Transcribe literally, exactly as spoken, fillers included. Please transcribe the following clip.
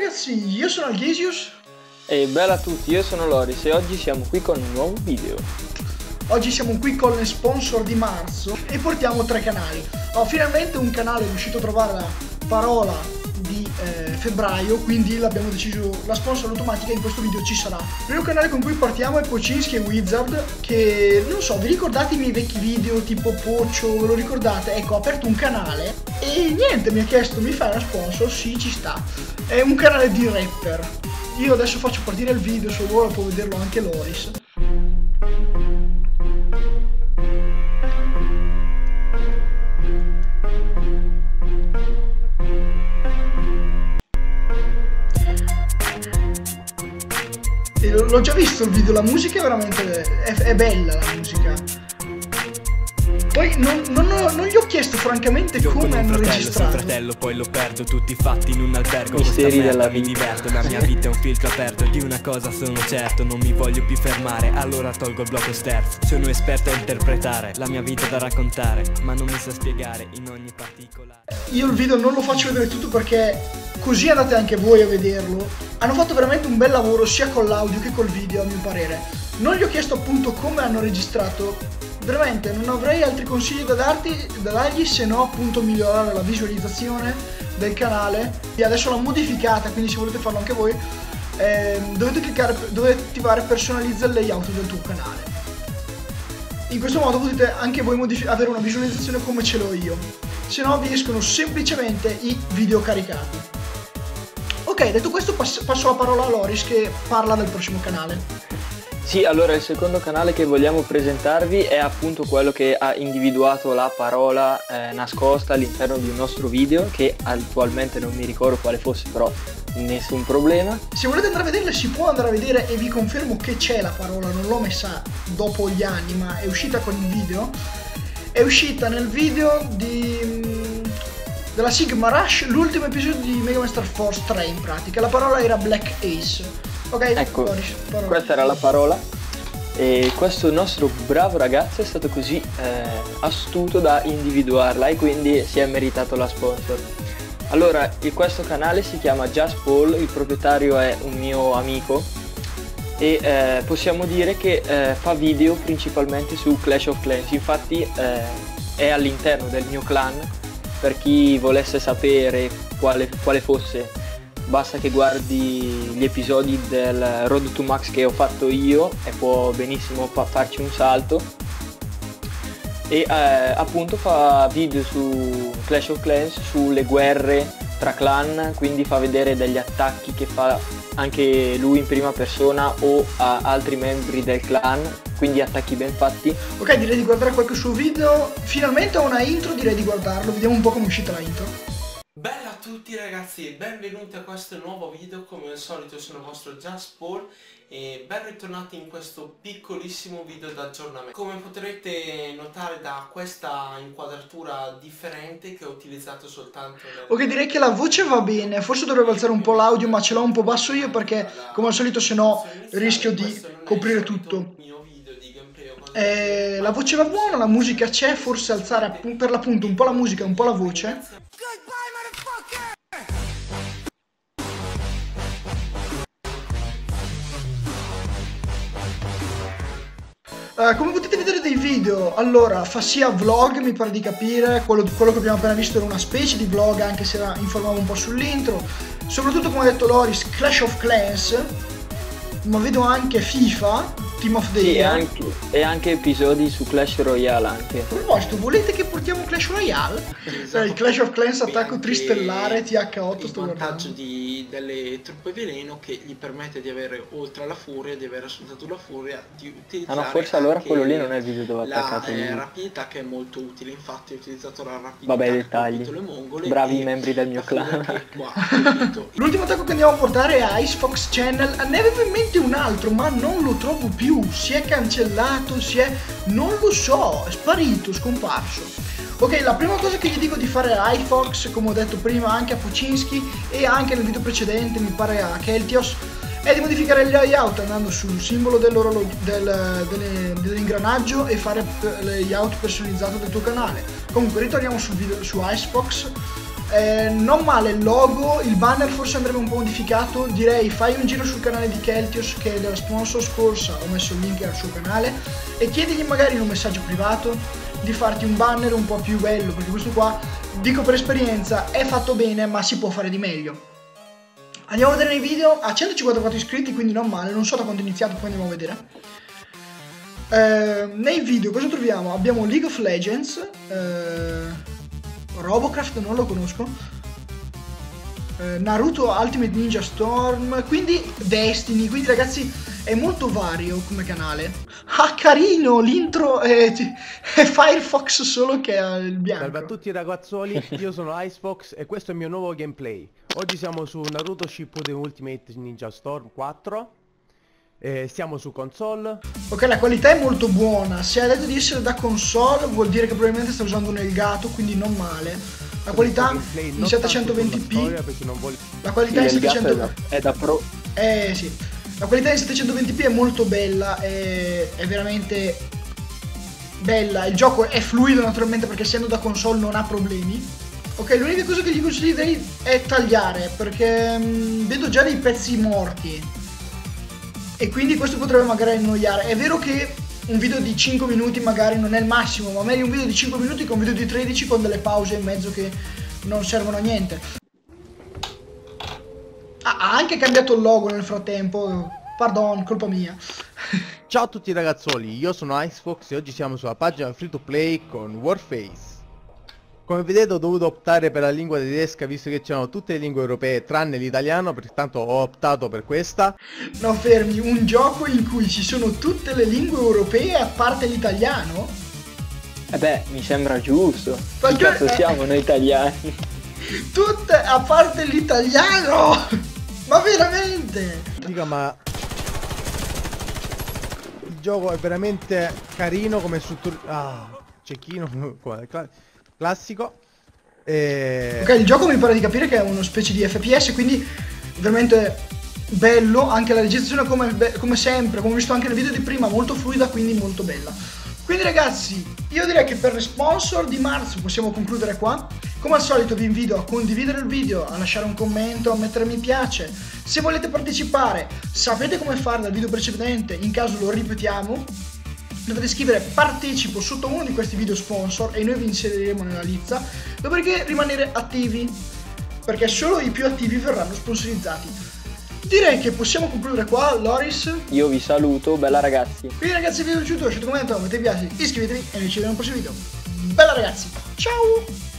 ragazzi, io sono Alghesius. E bella a tutti, io sono Loris e oggi siamo qui con un nuovo video. Oggi siamo qui con le sponsor di marzo e portiamo tre canali. Oh, finalmente un canale è riuscito a trovare la parola di eh, febbraio, quindi l'abbiamo deciso, la sponsor automatica in questo video ci sarà. Il primo canale con cui partiamo è Pocinski e Wizard, che non so, vi ricordate i miei vecchi video tipo Pocio, ve lo ricordate? Ecco, ho aperto un canale e niente, mi ha chiesto mi fai una sponsor? Sì, ci sta. È un canale di rapper. Io adesso faccio partire il video, se vuole può vederlo anche Loris. L'ho già visto il video, la musica è veramente è, è bella la musica. Poi non, non, non gli ho chiesto francamente Io come hanno fratello, registrato. Sono fratello, poi lo perdo tutti fatti in un albergo. Misteri della mi vita. diverto, la mia vita è un filtro aperto. Di una cosa sono certo, non mi voglio più fermare. Allora tolgo il blocco sterzo. Sono esperto a interpretare la mia vita da raccontare, ma non mi sa spiegare in ogni particolare. Io il video non lo faccio vedere tutto perché così andate anche voi a vederlo. Hanno fatto veramente un bel lavoro sia con l'audio che col video, a mio parere. Non gli ho chiesto appunto come hanno registrato. Veramente non avrei altri consigli da darti, da dargli, se no appunto migliorare la visualizzazione del canale. E adesso l'ho modificata, quindi se volete farlo anche voi eh, dovete cliccare, dovete attivare personalizza il layout del tuo canale. In questo modo potete anche voi avere una visualizzazione come ce l'ho io, se no vi escono semplicemente i video caricati. Ok, detto questo pass passo la parola a Loris che parla del prossimo canale. Sì, allora il secondo canale che vogliamo presentarvi è appunto quello che ha individuato la parola eh, nascosta all'interno di un nostro video, che attualmente non mi ricordo quale fosse, però nessun problema. Se volete andare a vederla si può andare a vedere e vi confermo che c'è la parola, non l'ho messa dopo gli anni ma è uscita con il video. È uscita nel video di, della Sigma Rush, l'ultimo episodio di Mega Man Star Force tre in pratica, la parola era Black Ace. Ok, ecco, Loris, questa era la parola e questo nostro bravo ragazzo è stato così eh, astuto da individuarla e quindi si è meritato la sponsor. Allora, questo canale si chiama Just Paul, il proprietario è un mio amico e eh, possiamo dire che eh, fa video principalmente su Clash of Clans, infatti eh, è all'interno del mio clan. Per chi volesse sapere quale, quale fosse, basta che guardi gli episodi del Road to Max che ho fatto io e può benissimo fa farci un salto. E eh, appunto fa video su Clash of Clans, sulle guerre tra clan, quindi fa vedere degli attacchi che fa anche lui in prima persona o a altri membri del clan, quindi attacchi ben fatti. Ok, direi di guardare qualche suo video. Finalmente ho una intro, direi di guardarlo, vediamo un po' come è uscita la intro. Bella a tutti ragazzi, benvenuti a questo nuovo video. Come al solito sono il vostro Just Paul e ben ritornati in questo piccolissimo video d'aggiornamento. Come potrete notare da questa inquadratura differente che ho utilizzato soltanto nel... Ok, direi che la voce va bene, forse dovrei alzare un po' l'audio ma ce l'ho un po' basso io perché come al solito se no rischio di coprire tutto. Eh, la voce va buona, la musica c'è, forse alzare per l'appunto un po' la musica e un po' la voce. Uh, come potete vedere dei video, allora fa sia vlog, mi pare di capire, quello, quello che abbiamo appena visto era una specie di vlog anche se informavo un po' sull'intro, soprattutto come ha detto Loris, Clash of Clans, ma vedo anche FIFA, Team of the Year. Sì, e anche, e anche episodi su Clash Royale anche. A proposito, volete che portiamo Clash Royale? Esatto. Il Clash of Clans attacco tristellare T H otto sto il vantaggio guardando. di, delle truppe veleno che gli permette di avere, oltre alla furia, di aver assuntato la furia, di utilizzare ah no, forse allora quello lì non è il video dove la attaccato eh, rapidità, che è molto utile. Infatti ho utilizzato la rapidità. Vabbè, dettagli, le mongole, bravi membri del mio clan. L'ultimo attacco che andiamo a portare è Icefox Channel. Ne avevo in mente un altro ma non lo trovo più, si è cancellato, si è... non lo so, è sparito, scomparso. Ok, la prima cosa che gli dico di fare a iFox, come ho detto prima anche a Pocinski e anche nel video precedente mi pare a Keltios, è di modificare il layout andando sul simbolo del, dell'ingranaggio e fare il layout personalizzato del tuo canale. Comunque ritorniamo sul video su Icefox. Eh, non male il logo, il banner forse andrebbe un po' modificato. Direi fai un giro sul canale di Keltios, che è della sponsor scorsa, ho messo il link al suo canale, e chiedigli magari in un messaggio privato di farti un banner un po' più bello, perché questo qua, dico per esperienza, è fatto bene ma si può fare di meglio. Andiamo a vedere nei video, a centocinquantaquattro iscritti, quindi non male, non so da quando ho iniziato, poi andiamo a vedere. Eh, nei video cosa troviamo? Abbiamo League of Legends, eh, Robocraft non lo conosco, eh, Naruto Ultimate Ninja Storm, quindi Destiny, quindi ragazzi è molto vario come canale. Ah, carino, l'intro è, è Firefox solo che ha il bianco. Salve a tutti ragazzoli, io sono Icefox e questo è il mio nuovo gameplay. Oggi siamo su Naruto Shippuden Ultimate Ninja Storm quattro. Eh, siamo su console. Ok, la qualità è molto buona. Se ha detto di essere da console vuol dire che probabilmente sta usando un Elgato, quindi non male. La qualità in settecentoventi p. La qualità in settecentoventi p è da pro. Eh sì. La qualità in settecentoventi p è molto bella, è, è veramente bella. Il gioco è fluido naturalmente perché essendo da console non ha problemi. Ok, l'unica cosa che gli consiglierei è tagliare, perché mh, vedo già dei pezzi morti e quindi questo potrebbe magari annoiare. È vero che un video di cinque minuti magari non è il massimo, ma meglio un video di cinque minuti che un video di tredici con delle pause in mezzo che non servono a niente. Ah, ha anche cambiato il logo nel frattempo, pardon, colpa mia. Ciao a tutti ragazzoli, io sono Icefox e oggi siamo sulla pagina free to play con Warface. Come vedete ho dovuto optare per la lingua tedesca visto che c'erano tutte le lingue europee tranne l'italiano, pertanto ho optato per questa. No, fermi, un gioco in cui ci sono tutte le lingue europee a parte l'italiano? Eh beh, mi sembra giusto. Perché... Che cazzo siamo noi italiani? Tutte a parte l'italiano? Ma veramente? Dica, ma il gioco è veramente carino come struttura. Ah, cecchino classico. E... ok, il gioco mi pare di capire che è una specie di F P S, quindi veramente bello. Anche la registrazione come, come sempre, come ho visto anche nel video di prima, molto fluida, quindi molto bella. Quindi ragazzi, io direi che per le sponsor di marzo possiamo concludere qua. Come al solito vi invito a condividere il video, a lasciare un commento, a mettere mi piace. Se volete partecipare, sapete come fare dal video precedente, in caso lo ripetiamo. Dovete scrivere partecipo sotto uno di questi video sponsor e noi vi inseriremo nella lista. Dopodiché rimanere attivi, perché solo i più attivi verranno sponsorizzati. Direi che possiamo concludere qua, Loris. Io vi saluto, bella ragazzi. Quindi ragazzi, se vi è piaciuto lasciate un commento, mettete piace, iscrivetevi e noi ci vediamo nel prossimo video. Bella ragazzi, ciao!